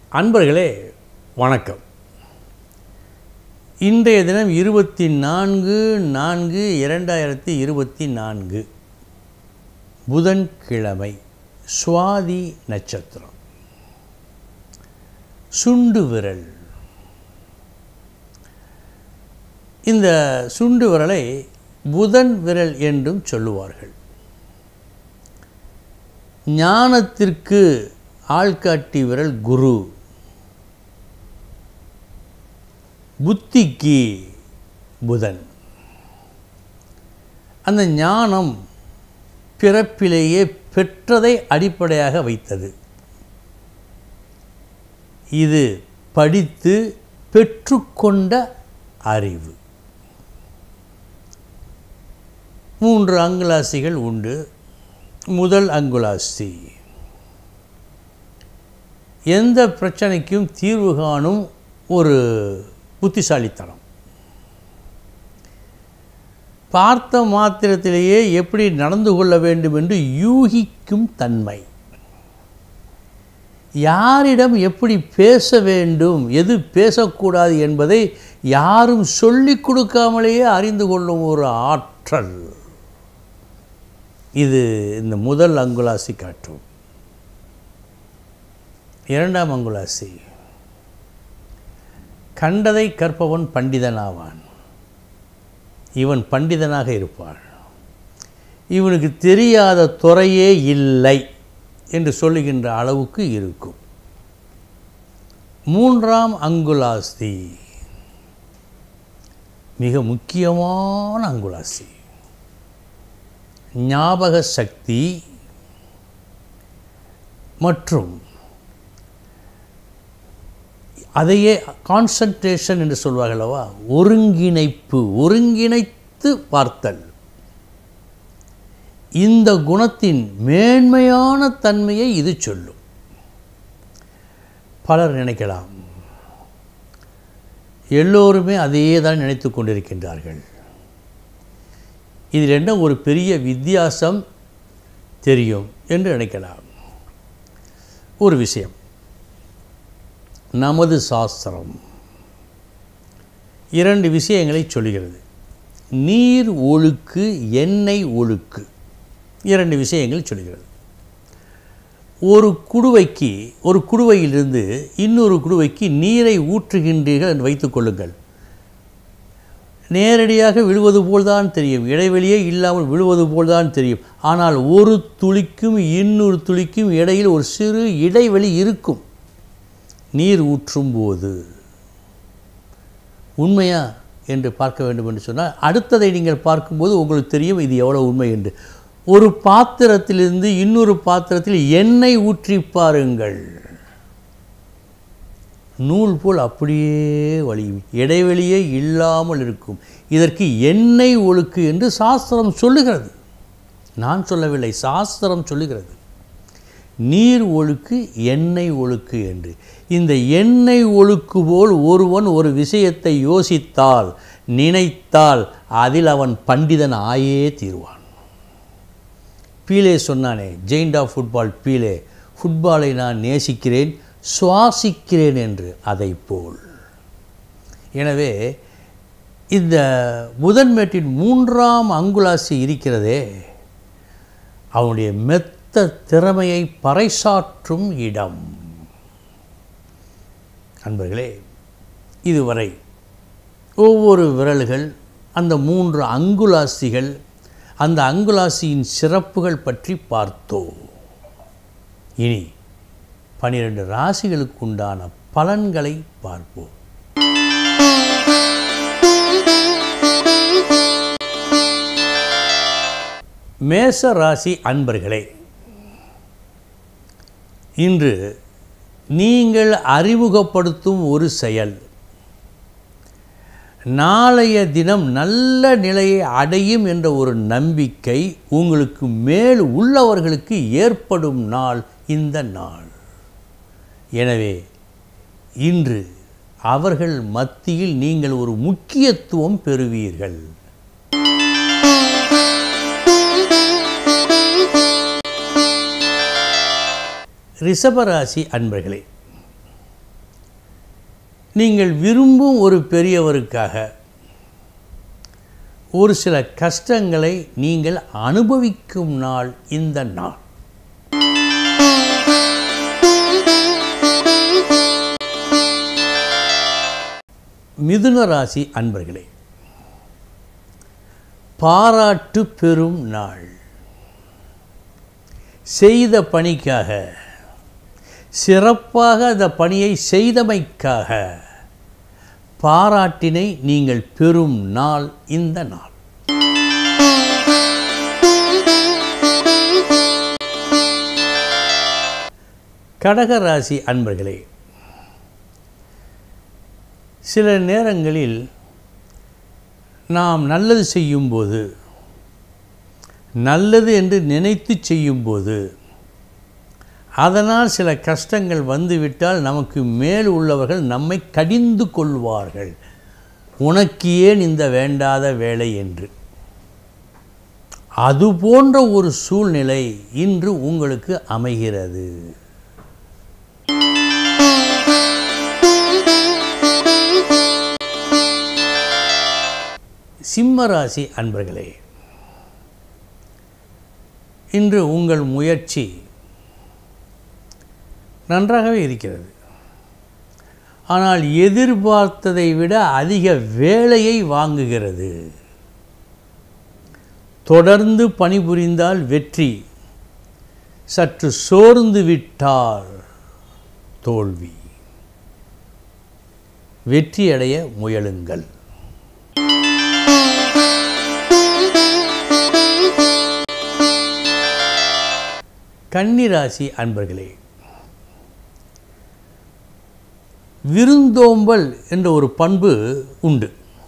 அன்பர்களே வணக்கம். இன்றைய தினம் 24/4/2024 புதன்கிழமை, சுவாதி நட்சத்திரம். சுண்டு விரல். இந்த சுண்டு விரலை புதன் விரல் என்றும் சொல்லுவார்கள். ஞானத்திற்கு ஆள்காட்டி விரல் குரு, புத்திக்கு புதன். அந்த ஞானம் பிறப்பிலேயே பெற்றதை அடிப்படையாக வைத்தது. இது படித்து பெற்றுக்கொண்ட அறிவு. 3 அங்குலாசிகள் உண்டு. முதல் அங்குலாசி எந்த பிரச்சனைக்கும் தீர்வு காணும் ஒரு புத்திசாலித்தனம். பார்த்த மாத்திரத்திலேயே எப்படி நடந்து கொள்ள வேண்டும் என்று யூகிக்கும் தன்மை. யாரிடம் எப்படி பேச வேண்டும், எது பேசக்கூடாது என்பதை யாரும் சொல்லிக் கொடுக்காமலேயே அறிந்து கொள்ளும் ஒரு ஆற்றல். இது இந்த முதல் அங்குலாசி காட்டும். இரண்டாம் அங்குலாசி, கண்டதை கற்பவன் பண்டிதனாவான். இவன் பண்டிதனாக இருப்பான். இவனுக்கு தெரியாத துறையே இல்லை என்று சொல்லுகின்ற அளவுக்கு இருக்கும். மூன்றாம் அங்குலாசி மிக முக்கியமான அங்குலாசி. ஞாபக சக்தி மற்றும் அதையே கான்சன்ட்ரேஷன் என்று சொல்வார்களவா, ஒருங்கிணைப்பு, ஒருங்கிணைத்து பார்த்தல். இந்த குணத்தின் மேன்மையான தன்மையை இது சொல்லும். பலர் நினைக்கலாம், எல்லோருமே அதையே தான் நினைத்து கொண்டிருக்கின்றார்கள். இதில் என்ன ஒரு பெரிய வித்தியாசம் தெரியும் என்று நினைக்கலாம். ஒரு விஷயம், நமது சாஸ்திரம் 2 விஷயங்களை சொல்கிறது. நீர் ஒழுக்கு, எண்ணெய் ஒழுக்கு, 2 விஷயங்கள் சொல்கிறது. ஒரு குடுவையிலிருந்து இன்னொரு குடுவைக்கு நீரை ஊற்றுகின்றீர்கள் என்று வைத்துக் கொள்ளுங்கள். நேரடியாக விழுவது போல்தான் தெரியும், இடைவெளியே இல்லாமல் விழுவது போல்தான் தெரியும். ஆனால் ஒரு துளிக்கும் இன்னொரு துளிக்கும் இடையில் ஒரு சிறு இடைவெளி இருக்கும். நீர் ஊற்றும்போது உண்மையா என்று பார்க்க வேண்டும் என்று சொன்னால், அடுத்ததை நீங்கள் பார்க்கும்போது உங்களுக்கு தெரியும் இது எவ்வளோ உண்மை என்று. ஒரு பாத்திரத்திலிருந்து இன்னொரு பாத்திரத்தில் எண்ணெய் ஊற்றி பாருங்கள், நூல் போல் அப்படியே வழியும், இடைவெளியே இல்லாமல் இருக்கும். இதற்கு எண்ணெய் ஒழுக்கு என்று சாஸ்திரம் சொல்லுகிறது. நான் சொல்லவில்லை, சாஸ்திரம் சொல்லுகிறது. நீர் ஒழுக்கு, எண்ணெய் ஒழுக்கு என்று. இந்த எண்ணெய் ஒழுக்கு போல் ஒருவன் ஒரு விஷயத்தை யோசித்தால், நினைத்தால், அதில் அவன் பண்டிதன் ஆயே தீர்வான். பீலே சொன்னானே, ஜெயிண்ட் ஆஃப் ஃபுட்பால் பீலே, ஃபுட்பாலை நான் நேசிக்கிறேன், சுவாசிக்கிறேன் என்று. அதை போல் எனவே இந்த புதன்மேட்டின் 3ஆம் அங்குலாசி இருக்கிறதே, அவனுடைய மெத்த திறமையை பறைசாற்றும் இடம். அன்பர்களே, இதுவரை ஒவ்வொரு விரல்கள், அந்த 3 அங்குலாசிகள், அந்த அங்குலாசியின் சிறப்புகள் பற்றி பார்த்தோம். இனி 12 ராசிகளுக்கு உண்டான பலன்களை பார்ப்போம். மேச ராசி அன்பர்களே, இன்று நீங்கள் அறிமுகப்படுத்தும் ஒரு செயல் நாளைய தினம் நல்ல நிலையை அடையும் என்ற ஒரு நம்பிக்கை உங்களுக்கு மேல் உள்ளவர்களுக்கு ஏற்படும் நாள் இந்த நாள். எனவே இன்று அவர்கள் மத்தியில் நீங்கள் ஒரு முக்கியத்துவம் பெறுவீர்கள். ரிஷபராசி அன்பர்களே, நீங்கள் விரும்பும் ஒரு பெரியவருக்காக ஒரு சில கஷ்டங்களை நீங்கள் அனுபவிக்கும் நாள் இந்த நாள். மிதுன ராசி அன்பர்களே, பாராட்டு பெறும் நாள். செய்த பணிக்காக, சிறப்பாக அந்த பணியை செய்தமைக்காக பாராட்டினை நீங்கள் பெறும் நாள் இந்த நாள். கடக ராசி அன்பர்களே, சில நேரங்களில் நாம் நல்லது செய்யும்போது, நல்லது என்று நினைத்து செய்யும்போது அதனால் சில கஷ்டங்கள் வந்துவிட்டால் நமக்கு மேல் உள்ளவர்கள் நம்மை கடிந்து கொள்வார்கள். உனக்கு ஏன் இந்த வேண்டாத வேலை என்று. அதுபோன்ற ஒரு சூழ்நிலை இன்று உங்களுக்கு அமைகிறது. சிம்ம ராசி அன்பர்களே, இன்று உங்கள் முயற்சி நன்றாகவே இருக்கிறது. ஆனால் எதிர்பார்த்ததை விட அதிக வேலையை வாங்குகிறது. தொடர்ந்து பணிபுரிந்தால் வெற்றி, சற்று சோர்ந்து விட்டால் தோல்வி. வெற்றியடைய முயலுங்கள். கன்னிராசி அன்பர்களே, விருந்தோம்பல் என்ற ஒரு பண்பு உண்டு.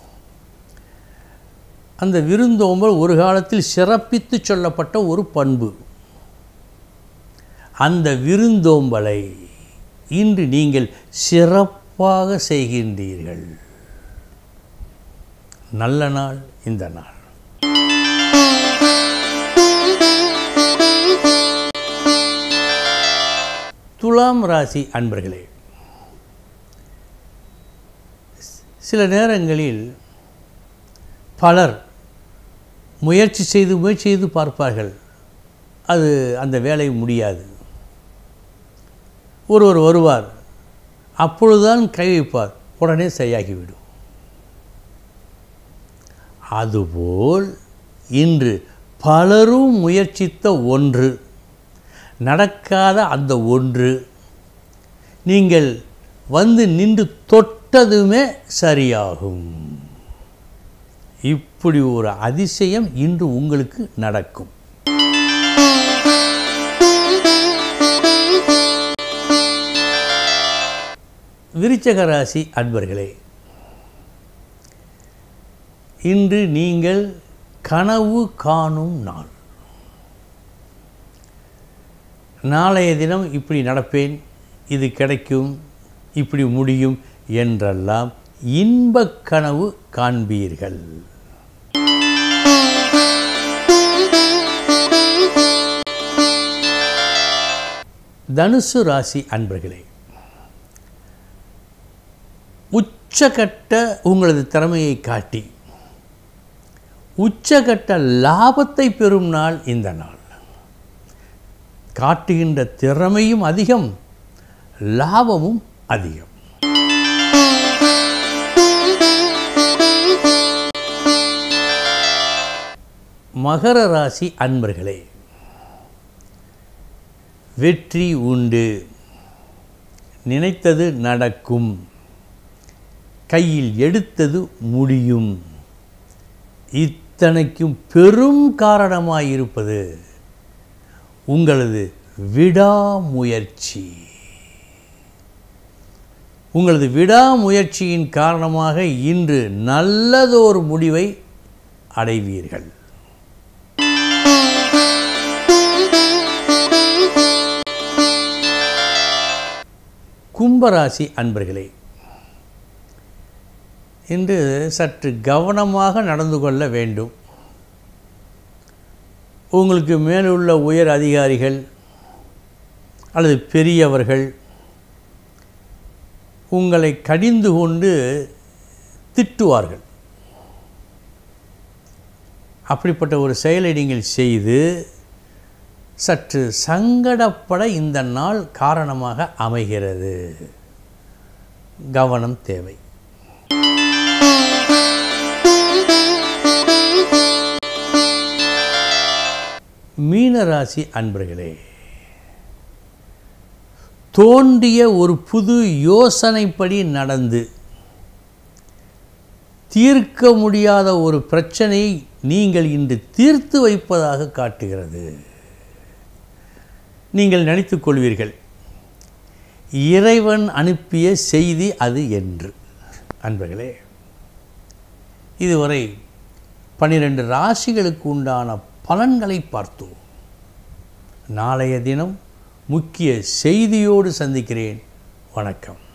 அந்த விருந்தோம்பல் ஒரு காலத்தில் சிறப்பித்து சொல்லப்பட்ட ஒரு பண்பு. அந்த விருந்தோம்பலை இன்று நீங்கள் சிறப்பாக செய்கின்றீர்கள். நல்ல நாள் இந்த நாள். துலாம் ராசி அன்பர்களே, சில நேரங்களில் பலர் முயற்சி செய்து பார்ப்பார்கள். அது அந்த வேலை முடியாது. ஒருவர் வருவார், அப்பொழுதுதான் கை வைப்பார், உடனே சரியாகிவிடும். அதுபோல் இன்று பலரும் முயற்சித்த ஒன்று நடக்காத அந்த ஒன்று நீங்கள் வந்து நின்று தொட்டதுமே சரியாகும். இப்படி ஒரு அதிசயம் இன்று உங்களுக்கு நடக்கும். விருச்சிக ராசி அன்பர்களே, இன்று நீங்கள் கனவு காணும் நாள். நாளைய தினம் இப்படி நடப்பேன், இது கிடைக்கும், இப்படி முடியும் என்றெல்லாம் இன்பக் கனவு காண்பீர்கள். தனுசு ராசி அன்பர்களே, உச்சகட்ட உங்களது திறமையை காட்டி உச்சகட்ட லாபத்தை பெறும் நாள் இந்த நாள். காட்டுகின்ற திறமையும் அதிகம், லாபமும் அதிகம். மகர ராசி அன்பர்களே, வெற்றி உண்டு, நினைத்தது நடக்கும், கையில் எடுத்தது முடியும். இத்தனைக்கும் பெரும் காரணமாயிருப்பது உங்களது விடாமுயற்சி. உங்களது விடாமுயற்சியின் காரணமாக இன்று நல்லதொரு முடிவை அடைவீர்கள். கும்பராசி அன்பர்களே, இன்று சற்று கவனமாக நடந்து கொள்ள வேண்டும். உங்களுக்கு மேலுள்ள உயர் அதிகாரிகள் அல்லது பெரியவர்கள் உங்களை கடிந்து கொண்டு திட்டுவார்கள். அப்படிப்பட்ட ஒரு செயலை நீங்கள் செய்து சற்று சங்கடப்பட இந்த நாள் காரணமாக அமைகிறது. கவனம் தேவை. மீனராசி அன்பர்களே, தோன்றிய ஒரு புது யோசனைப்படி நடந்து தீர்க்க முடியாத ஒரு பிரச்சனையை நீங்கள் இன்று தீர்த்து வைப்பதாக காட்டுகிறது. நீங்கள் நினைத்துக் கொள்வீர்கள், இறைவன் அனுப்பிய செய்தி அது என்று. அன்பர்களே, இதுவரை 12 ராசிகளுக்கு உண்டான பலன்களை பார்த்தோம். நாளைய தினம் முக்கிய செய்தியோடு சந்திக்கிறேன். வணக்கம்.